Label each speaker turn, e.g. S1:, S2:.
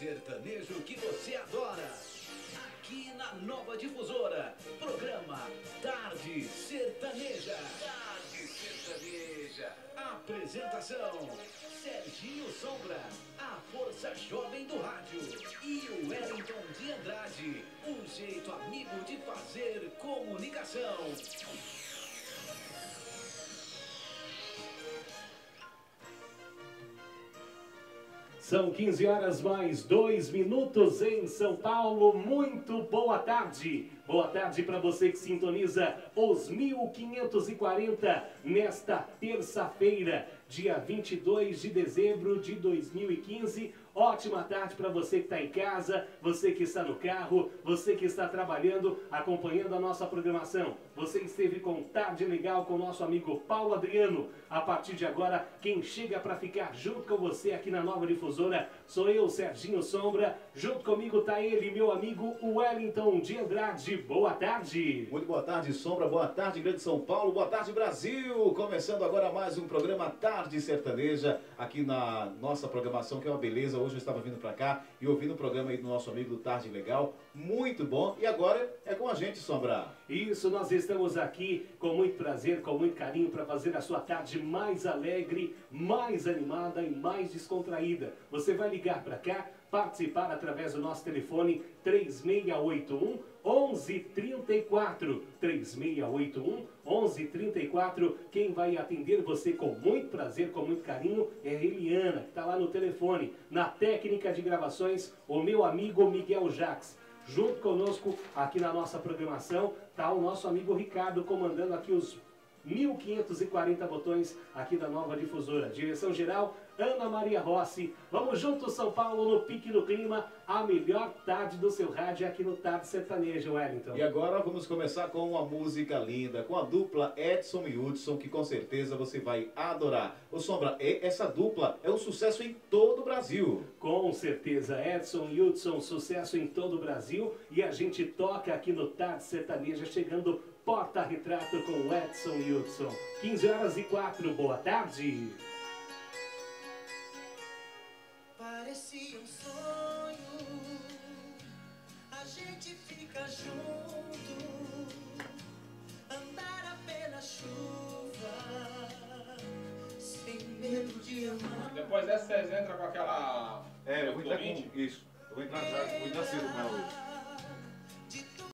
S1: sertanejo que você adora. Aqui na Nova Difusora, programa Tarde Sertaneja. Tarde Sertaneja. Apresentação: Serginho Sombra, a força jovem do rádio, e o Wellington de Andrade, um jeito amigo de fazer comunicação.
S2: São 15 horas mais 2 minutos em São Paulo. Muito boa tarde. Boa tarde para você que sintoniza os 1540 nesta terça-feira, dia 22 de dezembro de 2015. Ótima tarde para você que está em casa, você que está no carro, você que está trabalhando, acompanhando a nossa programação. Você esteve com Tarde Legal com o nosso amigo Paulo Adriano. A partir de agora, quem chega para ficar junto com você aqui na Nova Difusora sou eu, Serginho Sombra. Junto comigo está ele, meu amigo Wellington de Andrade. Boa tarde.
S3: Muito boa tarde, Sombra. Boa tarde, Grande São Paulo. Boa tarde, Brasil. Começando agora mais um programa Tarde Sertaneja aqui na nossa programação, que é uma beleza. Hoje eu estava vindo para cá e ouvindo o programa aí do nosso amigo do Tarde Legal. Muito bom. E agora é com a gente, Sombra.
S2: Isso, nós estamos aqui com muito prazer, com muito carinho para fazer a sua tarde mais alegre, mais animada e mais descontraída. Você vai ligar para cá, participar através do nosso telefone 3681 1134, 3681 1134. Quem vai atender você com muito prazer, com muito carinho, é a Eliana, que está lá no telefone. Na técnica de gravações, o meu amigo Miguel Jax. Junto conosco aqui na nossa programação está o nosso amigo Ricardo, comandando aqui os 1540 botões aqui da Nova Difusora. Direção geral, Ana Maria Rossi. Vamos juntos, São Paulo, no pique no clima. A melhor tarde do seu rádio aqui no Tarde Sertanejo, Wellington.
S3: E agora vamos começar com uma música linda, com a dupla Edson e Hudson, que com certeza você vai adorar. Ô Sombra, essa dupla é um sucesso em todo o Brasil.
S2: Com certeza, Edson e Hudson, sucesso em todo o Brasil. E a gente toca aqui no Tarde Sertaneja, chegando porta-retrato com Edson e Hudson. 15 horas e 4, boa tarde.
S4: Parecia um sonho, a gente fica junto, andar apenas chuva, sem medo de amar.
S5: Depois dessa vocês entram com aquela...
S3: Eu vou entrar com isso. Eu vou entrar cedo com ela hoje.